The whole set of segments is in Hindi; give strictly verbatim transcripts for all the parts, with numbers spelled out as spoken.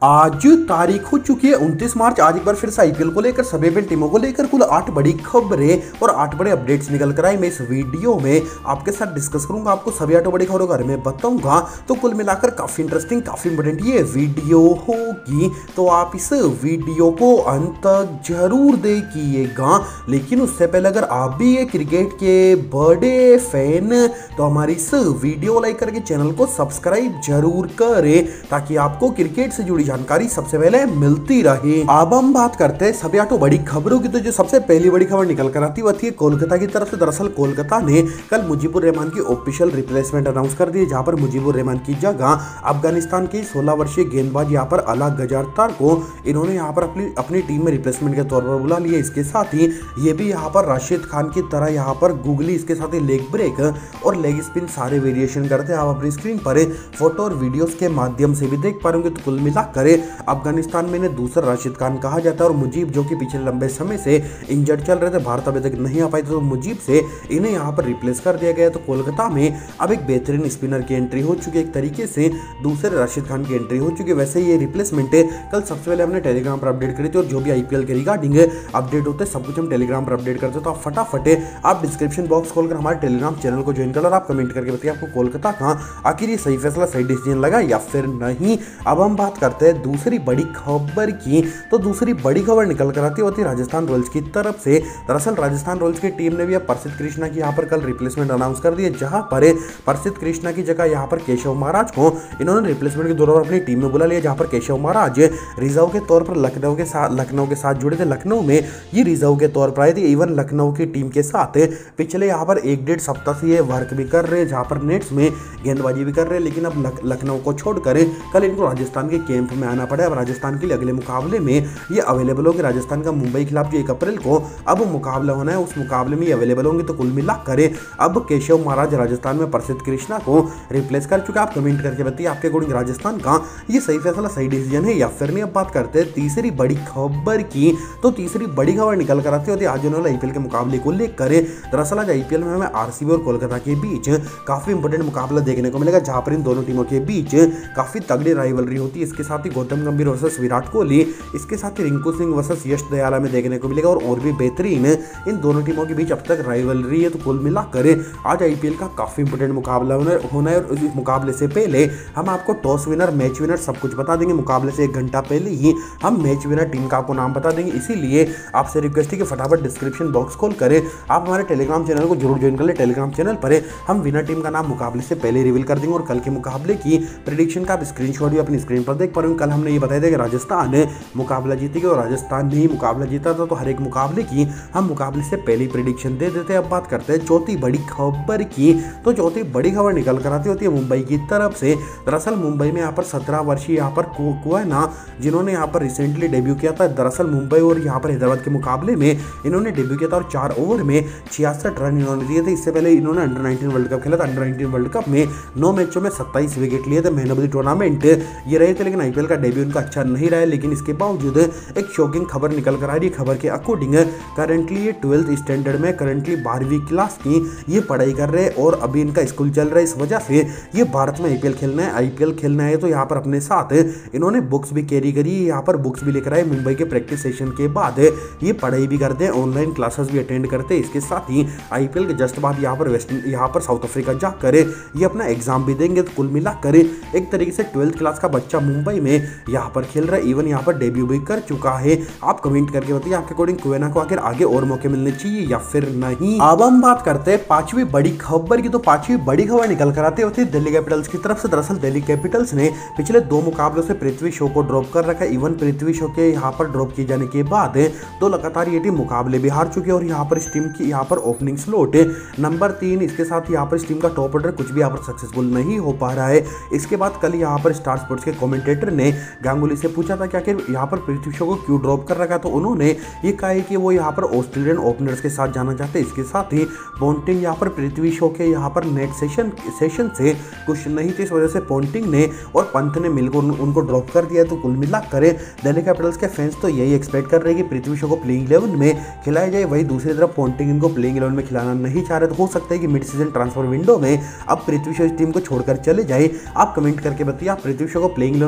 आज तारीख हो चुकी है उनतीस मार्च। आज एक बार फिर से आईपीएल को लेकर सभी आईपीएल टीमों को लेकर कुल आठ बड़ी खबरें और आठ बड़े अपडेट्स निकल कर आए। मैं इस वीडियो में आपके साथ डिस्कस करूंगा, आपको सभी आठ बड़ी खबरों के बारे में बताऊंगा। तो कुल मिलाकर काफी इंटरेस्टिंग, काफी इंपोर्टेंट ये वीडियो होगी, तो आप इस वीडियो को अंत तक जरूर देखिएगा। लेकिन उससे पहले अगर आप भी ये क्रिकेट के बड़े फैन, तो हमारी इस वीडियो लाइक करके चैनल को सब्सक्राइब जरूर करें ताकि आपको क्रिकेट से जुड़ी जानकारी सबसे पहले मिलती रहे। अब हम बात करते हैं सभी आठों बड़ी खबरों की। तो जो सबसे पहली बड़ी खबर निकल कर आती है कोलकाता की तरफ से। दरअसल कोलकाता ने कल मुजीबुर रहमान की ऑफिशियल रिप्लेसमेंट अनाउंस कर दी, जहां पर मुजीबुर रहमान की जगह अफगानिस्तान के सोलह वर्षीय गेंदबाज यहाँ पर अला गजारतार को इन्होंने यहाँ पर अपनी अपनी टीम में रिप्लेसमेंट के तौर पर बुला लिया। इसके साथ ही ये भी यहाँ पर राशिद खान की तरह यहाँ पर गूगली, इसके साथ ही लेग ब्रेक और लेग स्पिन सारे वेरिएशन करते हैं। आप अपनी स्क्रीन पर फोटो और वीडियोस के माध्यम से भी देख पा रहे होंगे। तो कुल मिलाकर अफगानिस्तान में इन्हें दूसरा राशिद खान कहा जाता है। और मुजीब जो कि पिछले लंबे समय से इंजर्ड चल रहे थे, भारत अभी तक नहीं आ पाए थे, तो मुजीब से इन्हें यहाँ पर रिप्लेस कर दिया गया। तो कोलकाता में अब एक बेहतरीन स्पिनर की एंट्री हो चुकी है, एक तरीके से दूसरे राशिद खान की एंट्री हो चुकी है। वैसे ये रिप्लेसमेंट है कल सबसे पहले हमने टेलीग्राम पर अपडेट करी थी, और जो भी आईपीएल के रिगार्डिंग अपडेट होते हैं सब कुछ हम टेलीग्राम पर अपडेट करते हैं। तो आप फटाफट आप डिस्क्रिप्शन बॉक्स खोलकर हमारे टेलीग्राम चैनल को ज्वाइन कर और आप कमेंट करके बताइए आपको कोलकाता का आखिर ये सही फैसला, सही डिसीजन लगा या फिर नहीं। अब हम बात करते हैं दूसरी बड़ी खबर की। तो दूसरी बड़ी खबर निकल कर आती होती राजस्थान रॉयल्स की तरफ से। दरअसल राजस्थान रॉयल्स की टीम ने भी अब प्रसिद्ध कृष्णा की यहाँ पर कल रिप्लेसमेंट अनाउंस कर दी है, जहां पर प्रसिद्ध कृष्णा की जगह यहाँ पर केशव महाराज को इन्होंने रिप्लेसमेंट के दौरान अपनी टीम में बुला लिया। जहां पर केशव महाराज रिजर्व के तौर पर लखनऊ के साथ लखनऊ के साथ जुड़े थे। लखनऊ में ये रिजर्व के तौर पर आए थे। इवन लखनऊ की टीम के साथ पिछले यहाँ पर एक डेढ़ सप्ताह से ये वर्क भी कर रहे हैं, जहाँ पर नेट्स में गेंदबाजी भी कर रहे हैं। लेकिन अब लखनऊ को छोड़कर कल इनको राजस्थान के कैंप में आना पड़ा। अब राजस्थान के लिए अगले मुकाबले में ये अवेलेबल होगी। राजस्थान का मुंबई के खिलाफ जो एक अप्रैल को अब मुकाबला होना है, उस मुकाबले में ये अवेलेबल होंगे। तो कुल मिलाकर अब केशव महाराज राजस्थान में प्रसिद्ध कृष्णा को रिप्लेस कर चुके। आप कमेंट करके बताइए आपके अकॉर्डिंग राजस्थान का ये सही फैसला, सही डिसीजन है या फिर नहीं। अब बात करते हैं तीसरी बड़ी खबर की। तो तीसरी बड़ी खबर निकल कर आती होती है आज होने वाले आईपीएल के मुकाबले को लेकर। दरअसल आज आईपीएल में हमें आरसीबी और कोलकाता के बीच काफी इंपोर्टेंट मुकाबला देखने को मिलेगा, जहां पर इन दोनों टीमों के बीच काफी तगड़ी राइवलरी होती है। इसके साथ ही गौतम गंभीर वर्सेस विराट कोहली, इसके साथ ही रिंकू सिंह वर्सेस यश दयाल में देखने को मिलेगा। और और भी बेहतरीन इन दोनों टीमों के बीच अब तक राइवलरी है। तो कुल मिलाकर आज आईपीएल का काफी इंपोर्टेंट मुकाबला होना है। और इस मुकाबले से पहले हम आपको टॉस विनर, मैच विनर सब कुछ बता देंगे। मुकाबले से एक घंटा पहले ही हम मैच विनर टीम का आपको नाम बता देंगे। इसीलिए आपसे रिक्वेस्ट है कि फटाफट डिस्क्रिप्शन बॉक्स खोल करें आप हमारे टेलीग्राम चैनल को जरूर ज्वाइन कर ले। टेलीग्राम चैनल पर हम विनर टीम का नाम मुकाबले से पहले रिवील कर देंगे। और कल के मुकाबले की प्रेडिक्शन का आप स्क्रीनशॉट भी अपनी स्क्रीन पर देख पा रहे हैं। कल हमने ये बताया था कि राजस्थान मुकाबला जीतेगी और राजस्थान ने ही मुकाबला जीता था। तो हर एक मुकाबले की हम मुकाबले से पहली प्रेडिक्शन दे देते हैं। अब बात करते हैं चौथी बड़ी खबर की। तो चौथी बड़ी खबर निकल कर आती होती है मुंबई की तरफ से। दरअसल मुंबई में यहाँ पर सत्रह वर्षीय यहाँ पर कुवैना, जिन्होंने यहाँ पर रिसेंटली डेब्यू किया था। दरअसल मुंबई और यहाँ पर हैदराबाद के मुकाबले में इन्होंने डेब्यू किया था और चार ओवर में छियासठ रन इन्होंने दिए थे। इससे पहले इन्होंने अंडर नाइनटीन वर्ल्ड कप खेला था। अंडर नाइनटीन वर्ल्ड कप में नौ मैचों में सत्ताईस विकेट लिए थे। मैन ऑफ द टूर्नामेंट ये रहे थे। लेकिन आईपीएल का डेब्यू इनका अच्छा नहीं रहा है। लेकिन इसके बावजूद एक शॉकिंग खबर निकल कर आ रही है। खबर के अकॉर्डिंग करंटली ये ट्वेल्थ स्टैंडर्ड में करंटली बारहवीं क्लास की ये पढ़ाई कर रहे हैं और अभी इनका स्कूल चल रहा है। इस वजह से ये भारत में आईपीएल खेलना है आईपीएल खेलना है तो यहाँ पर अपने साथ इन्होंने बुक्स भी कैरी करी। यहाँ पर बुक्स भी लेकर आए। मुंबई के प्रैक्टिस सेशन के बाद ये पढ़ाई भी करते हैं, ऑनलाइन क्लासेस भी अटेंड करते हैं। इसके साथ ही आईपीएल के जस्ट बाद यहाँ पर वेस्ट यहाँ पर साउथ अफ्रीका जाकर ये अपना एग्जाम भी देंगे। तो कुल मिलाकर एक तरीके से ट्वेल्थ क्लास का बच्चा मुंबई में यहाँ पर खेल रहा है। इवन यहाँ पर डेब्यू भी कर चुका है। आप कमेंट करके बताइए आपके अकॉर्डिंग कुवैना को आखिर आगे और मौके मिलने चाहिए या फिर नहीं। अब हम बात करते हैं पांचवी बड़ी खबर की। तो पांचवी बड़ी खबर निकल कर आती होती है दिल्ली कैपिटल्स की तरफ से। दरअसल दिल्ली कैपिटल्स ने पिछले दो मुकाबलों से पृथ्वी शॉ को ड्रॉप कर रखा है। इवन पृथ्वी शॉ के यहाँ पर ड्रॉप किए जाने के बाद दो लगातार ये टीम मुकाबले भी हार चुकी है। और यहाँ पर इस टीम की यहाँ पर ओपनिंग स्लॉट नंबर तीन, इसके साथ यहाँ पर इस टीम का टॉप ऑर्डर कुछ भी यहाँ पर सक्सेसफुल नहीं हो पा रहा है। इसके बाद कल यहाँ पर स्टार स्पोर्ट्स के कमेंटेटर ने गांगुली से पूछा था कि आखिर यहाँ पर पृथ्वी शॉ को क्यों ड्रॉप कर रखा है। तो उन्होंने ये कहा है कि वो यहाँ पर ऑस्ट्रेलियन ओपनर्स के साथ जाना चाहते हैं। इसके साथ ही पॉन्टिंग यहाँ पर पृथ्वी शॉ के यहाँ पर नेट सेशन सेशन से कुछ नहीं थे। इस वजह से पॉन्टिंग ने और पंत ने मिलकर उन, उनको ड्रॉप कर दिया। तो कुल मिलाकर दिल्ली कैपिटल्स के फैंस तो यही एक्सपेक्ट कर रहे हैं कि पृथ्वी शॉ को प्लेइंग इलेवन में खिलाया जाए। वही दूसरी तरफ पॉन्टिंग इनको प्लेइंग इलेवन में खिलाना नहीं चाह रहे। तो हो सकता है कि मिड सीजन ट्रांसफर विंडो में अब पृथ्वी शॉ इस टीम को छोड़कर चले जाए। आप कमेंट करके बताइए आप पृथ्वी शॉ को प्लेइंग इलेवन में देखना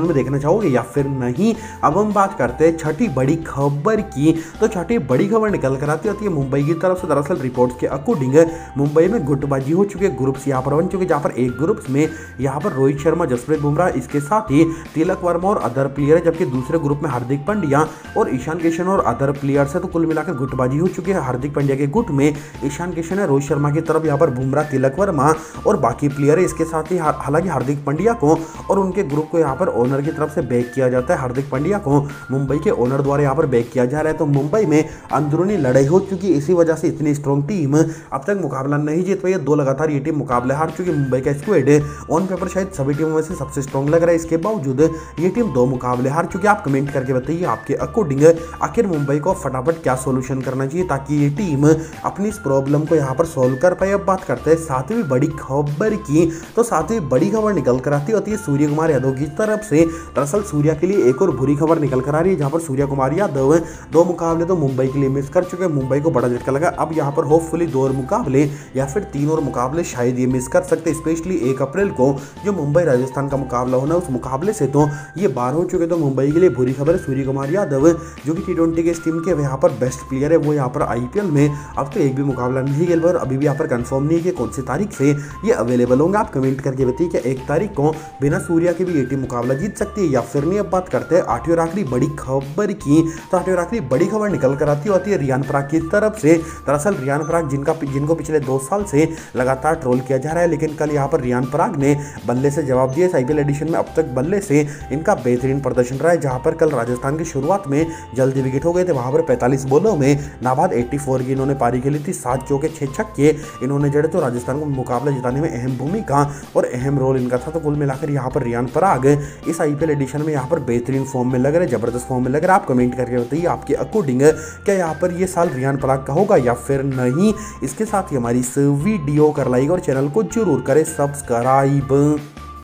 चाहोगे या फिर नहीं। अब हम बात करते हैं छठी बड़ी खबर की। तो छठी बड़ी खबर निकल कर आती होती है मुंबई की तरफ से। दरअसल रिपोर्ट्स के अकॉर्डिंग मुंबई में गुटबाजी हो चुके ग्रुप्स यहाँ पर बन चुके, जहाँ पर एक ग्रुप्स में यहाँ पर रोहित शर्मा, जसप्रीत बुमराह, इसके साथ ही तिलक वर्मा और अदर प्लेयर है, जबकि दूसरे ग्रुप में हार्दिक पांड्या और ईशान किशन और अदर प्लेयर्स है। तो कुल मिलाकर गुटबाजी हो चुकी है। हार्दिक पांड्या के गुट में ईशान किशन है, रोहित शर्मा की तरफ यहाँ पर बुमराह, तिलक वर्मा और बाकी प्लेयर है। इसके साथ ही हालांकि हार्दिक पांड्या को और उनके ग्रुप को यहाँ पर ओनर की तरफ से बैक किया जाता है। हार्दिक पांड्या को मुंबई के ओनर द्वारा यहाँ पर बैक किया जा रहा है। तो मुंबई में अंदरूनी लड़ाई हो चुकी है, इसी वजह से इतनी स्ट्रॉन्ग टीम अब तक मुकाबला नहीं जीत पाई है। दो लगातार ये टीम मुकाबले हार चुकी है। मुंबई का स्क्वाड ऑन पेपर शायद सभी टीमों में से सबसे स्ट्रॉन्ग लग रहा है, इसके बावजूद ये टीम दो मुकाबले हार चुकी है। आप कमेंट करके बताइए आपके अकॉर्डिंग आखिर मुंबई को फटाफट क्या सोल्यूशन करना चाहिए ताकि ये टीम अपनी इस प्रॉब्लम को यहाँ पर सोल्व कर पाए। अब बात करते हैं सातवीं बड़ी खबर की। तो सातवीं बड़ी खबर निकल कर आती होती है सूर्य कुमार यादव की तरफ से। दरअसल सूर्या के लिए एक और बुरी खबर निकल कर आ रही है, जहां पर सूर्य कुमार यादव दो मुकाबले तो मुंबई के लिए मिस कर चुके हैं। मुंबई को बड़ा झटका लगा। अब यहां पर होपफुली दो और मुकाबले या फिर तीन और मुकाबले शायद ये मिस कर सकते, स्पेशली एक अप्रैल को जो मुंबई राजस्थान का मुकाबला होना, उस मुकाबले से तो ये बाहर हो चुके। तो मुंबई के लिए बुरी खबर है। सूर्य कुमार यादव जो कि टी ट्वेंटी के इस टीम के यहाँ पर बेस्ट प्लेयर है, वो यहाँ पर आईपीएल में अब तो एक भी मुकाबला नहीं खेल पर अभी भी यहाँ पर कंफर्म नहीं है कि कौन सी तारीख से ये अवेलेबल होंगे। आप कमेंट करके बताइए कि एक तारीख को बिना सूर्या के भी ये टीम मुकाबला जीत सकती है या फिर नहीं। अब बात करते हैं आठवीं और आखिरी बड़ी खबर की। तो आठवीं और आखिरी बड़ी खबर निकल कर आती होती है रियान पराग की तरफ से। दरअसल रियान पराग जिनका जिनको पिछले दो साल से लगातार ट्रोल किया जा रहा है, लेकिन कल यहाँ पर रियान पराग ने बल्ले से जवाब दिया। आईपीएल एडिशन में अब तक बल्ले से इनका बेहतरीन प्रदर्शन रहा है, जहां पर कल राजस्थान की शुरुआत में जल्दी विकेट हो गए थे। वहां पर पैंतालीस बॉलों में नाबाद चौरासी की इन्होंने पारी खेली थी, सात चौके छह छक्के इन्होंने जड़े। तो राजस्थान को मुकाबला जिताने में अहम भूमिका और अहम रोल इनका था। तो कुल मिलाकर यहाँ पर रियान पराग इस आईपीएल एडिशन में यहाँ पर बेहतरीन फॉर्म में लग रहे, जबरदस्त फॉर्म में लग रहा है। आप कमेंट करके बताइए आपके अकॉर्डिंग क्या यहाँ पर ये साल रियान पराग का होगा या फिर नहीं। इसके साथ ही हमारी इस वीडियो कर लाइक और चैनल को जरूर करें सब्सक्राइब।